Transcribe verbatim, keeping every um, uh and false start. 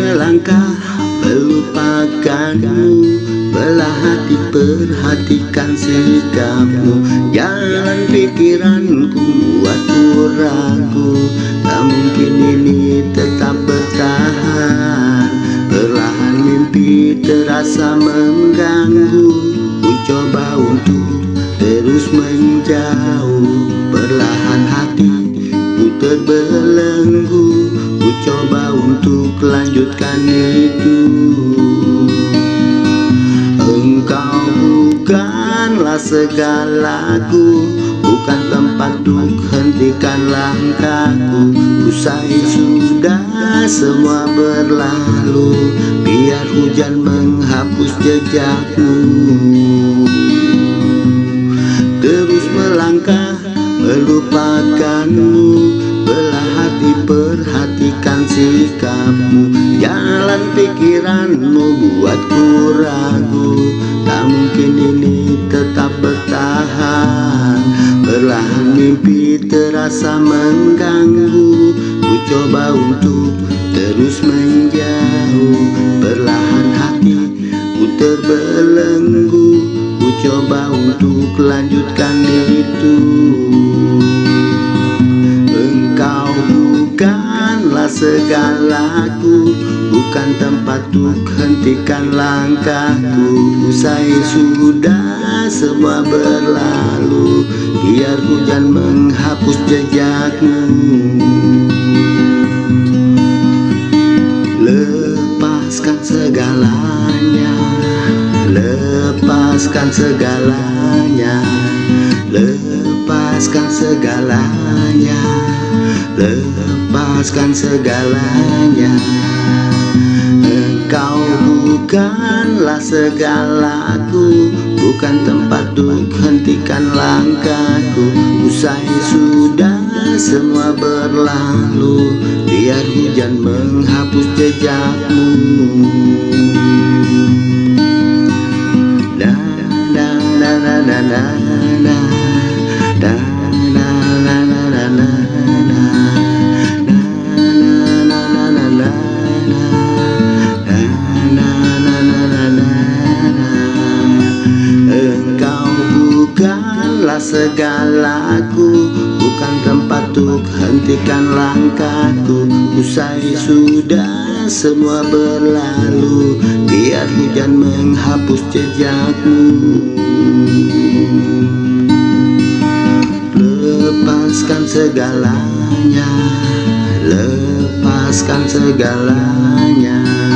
melangkah melupakanmu, belah hati perhatikan sikapmu. Jalan pikiranku buatku ragu, tak mungkin ini tetap bertahan. Perlahan mimpi terasa mengganggu, ku coba untuk terus menjauh. Perlahan hati ku terbelenggu, ku coba untuk lanjutkan itu. Engkau bukanlah segalaku, bukan tempat untuk hentikan langkahku. Usai sudah semua berlalu, biar hujan menghapus jejakmu. Terus melangkah melupakanmu, belah hati perhatikan sikapmu. Jalan pikiranmu buatku ragu, tak mungkin ini tetap bertahan. Perlahan mimpi terasa mengganggu, ku coba untuk terus menjauh. Perlahan hati ku terbelenggu, ku coba untuk lanjutkan itu. Engkau bukanlah segalaku, bukan tempat untuk hentikan langkahku. Usai sudah semua berlalu, biar hujan menghapus jejakmu. Lepaskan segalanya, lepaskan segalanya, lepaskan segalanya, lepaskan segalanya. Engkau bukanlah segalaku, bukan tempat untuk hentikan langkahku. Usai sudah semua berlalu, biar hujan menghapus jejakmu. Na na na na na na na, na na na na na na, na na na na na. Engkau bukanlah segalaku, bukan tempat untuk hentikan langkahku. Usai sudah semua berlalu, biar hujan menghapus jejakmu. Lepaskan segalanya, lepaskan segalanya.